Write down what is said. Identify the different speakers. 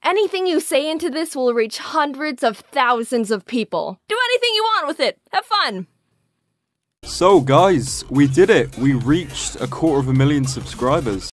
Speaker 1: Anything you say into this will reach hundreds of thousands of people. Do anything you want with it. Have fun.
Speaker 2: So guys, we did it. We reached 250,000 subscribers.